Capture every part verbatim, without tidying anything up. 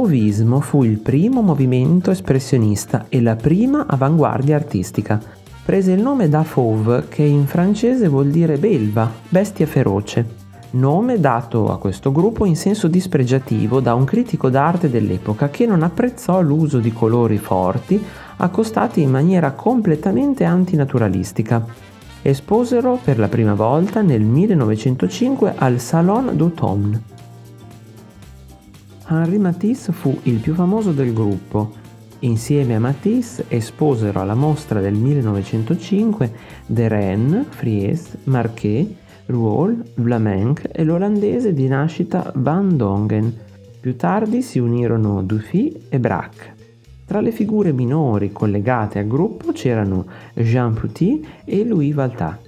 Fauvismo fu il primo movimento espressionista e la prima avanguardia artistica. Prese il nome da fauve, che in francese vuol dire belva, bestia feroce. Nome dato a questo gruppo in senso dispregiativo da un critico d'arte dell'epoca che non apprezzò l'uso di colori forti accostati in maniera completamente antinaturalistica. Esposero per la prima volta nel millenovecentocinque al Salon d'Automne. Henri Matisse fu il più famoso del gruppo. Insieme a Matisse esposero alla mostra del millenovecentocinque Derain, Fries, Marquet, Rouault, Vlaminck e l'olandese di nascita Van Dongen. Più tardi si unirono Dufy e Braque. Tra le figure minori collegate al gruppo c'erano Jean Putty e Louis Vuitton.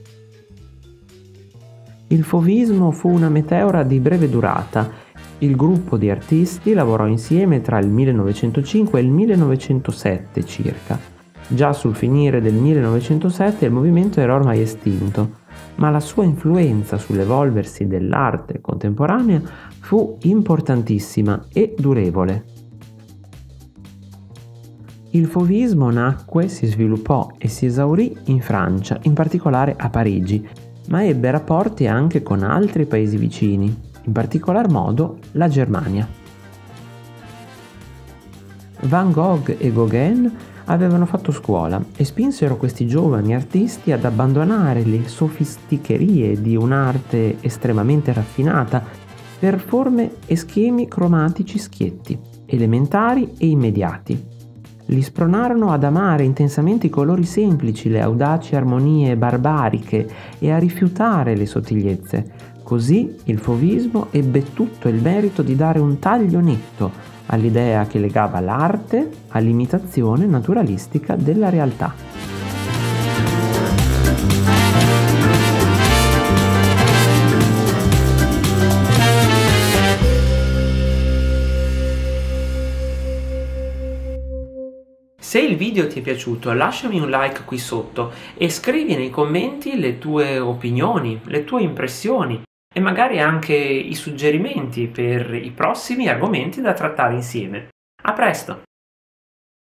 Il fauvismo fu una meteora di breve durata. Il gruppo di artisti lavorò insieme tra il millenovecentocinque e il millenovecentosette circa. Già sul finire del millenovecentosette il movimento era ormai estinto, ma la sua influenza sull'evolversi dell'arte contemporanea fu importantissima e durevole. Il fauvismo nacque, si sviluppò e si esaurì in Francia, in particolare a Parigi, ma ebbe rapporti anche con altri paesi vicini, in particolar modo la Germania. Van Gogh e Gauguin avevano fatto scuola e spinsero questi giovani artisti ad abbandonare le sofisticherie di un'arte estremamente raffinata per forme e schemi cromatici schietti, elementari e immediati. Li spronarono ad amare intensamente i colori semplici, le audaci armonie barbariche e a rifiutare le sottigliezze. Così il fauvismo ebbe tutto il merito di dare un taglio netto all'idea che legava l'arte all'imitazione naturalistica della realtà. Se il video ti è piaciuto, lasciami un like qui sotto e scrivi nei commenti le tue opinioni, le tue impressioni e magari anche i suggerimenti per i prossimi argomenti da trattare insieme. A presto!